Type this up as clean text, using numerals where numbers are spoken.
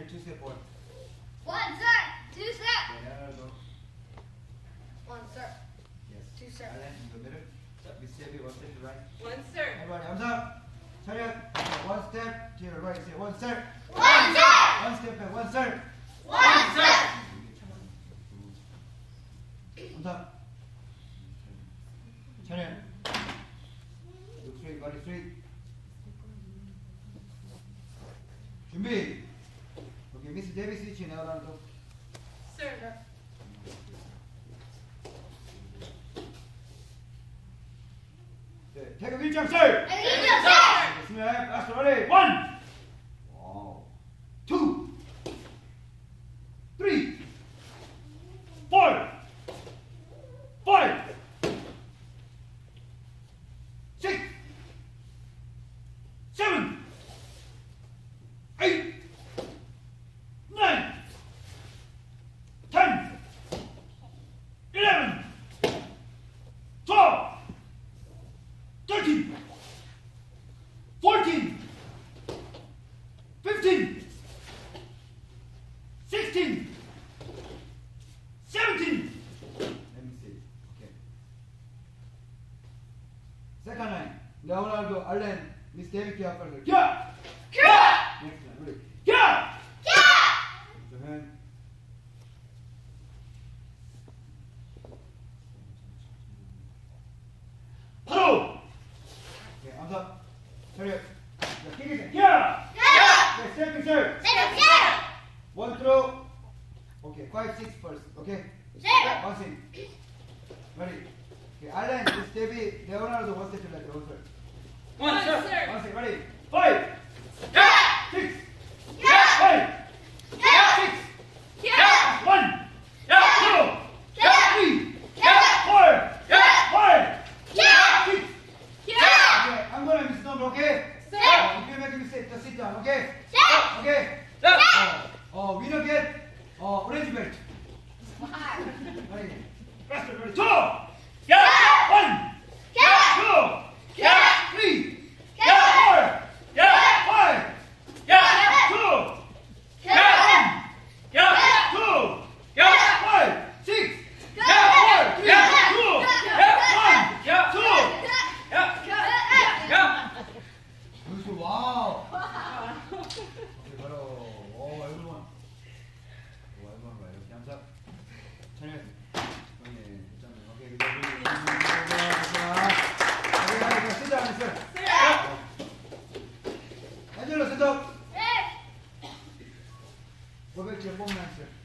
Channel 2 step 1. 1 sir, 2 sir. Leonardo. 1 sir. Yes. 2 sir. Alan in the middle. Miss Debbie, 1 step to the right. 1 sir. Everybody, arms up. Turn it. 1 step to your right. Say 1 sir. 1 sir. 1 step back. 1 sir. 1 sir. Arms up. Turn it. Look straight, body straight. 준비. 오케이, 미스 데비 스위치 레오나르도. Sir. 네, 태극 1점 썰. 됐습니다. 라스트 레디. 1. 와우. 2. 3. 4. 5. 6. 7. 8. 9. 10. 11. 12. 13, 14, 15, 16, 17. Let me see. Okay. Second line. Leonardo, Allen, Miss David, Kia, Kia! Kia! Next line. Ready? Kia! Kia! Put your hand. 바로! Okay, arms up. Turn it. Kick it. Yeah! Yeah! Okay, step and serve. 1 throw. Okay, 5, 6 first. Okay? Bouncing. Ready? Okay, Alan, Miss Debbie, Leonardo, 1 step to left. 1 third. 1 sir. Bouncing. Ready? 5. Yeah. 6. Yeah. 5. Yeah. 6. Yeah. 1. Yeah. 2. Yeah. 3. Yeah. 4. Yeah. 5. Yeah. 6. Yeah. Okay, I'm gonna miss number, okay? Sir. If you make a mistake, just sit down, okay? Okay? Winner get orange belt. Ready? Faster, ready? 2! Yeah. 1! Yeah. 2! Yeah. 3! Yeah. 4! Yeah. 5! Yeah. 2! Yeah. Yeah. 2! Yeah. 5! 6! Yeah. 4! 3! Yeah. 2! Yeah. 1! Yeah. 2! Yeah. 여기서 와우. 오케이, 바로 얼굴만. 얼굴만 봐요. 이렇게 함사. 찬열. 오케이, 괜찮아요. 오케이, 오케이, sit down, sir. Angelo, sit up. Go back to your home, sir.